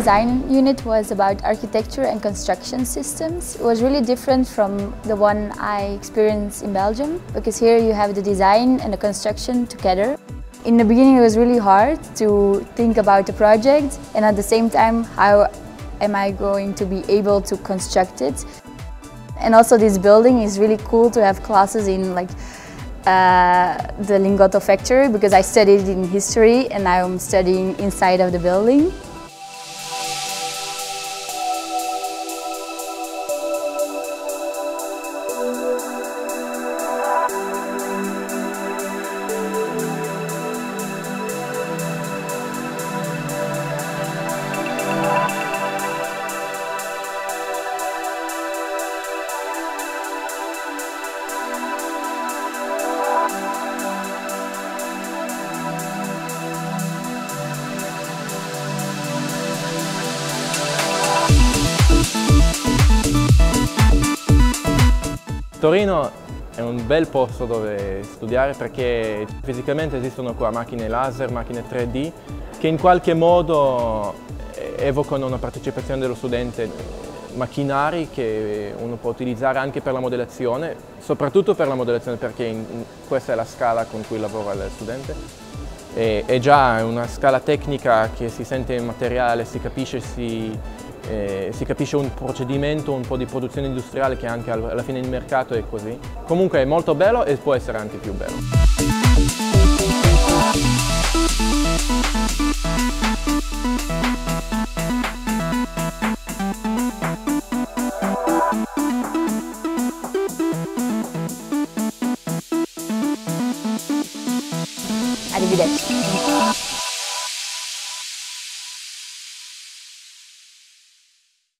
design unit was about architecture and construction systems. It was really different from the one I experienced in Belgium, because here you have the design and the construction together. In the beginning it was really hard to think about the project, and at the same time, how am I going to be able to construct it? And also this building is really cool to have classes in the Lingotto factory, because I studied in history and now I'm studying inside of the building. Torino è un bel posto dove studiare perché fisicamente esistono qua macchine laser, macchine 3D che in qualche modo evocano una partecipazione dello studente, macchinari che uno può utilizzare anche per la modellazione, soprattutto per la modellazione perché questa è la scala con cui lavora il studente. È già una scala tecnica che si sente in materiale, si capisce un procedimento, un po' di produzione industriale che anche alla fine il mercato è così. Comunque è molto bello e può essere anche più bello. Arrivederci.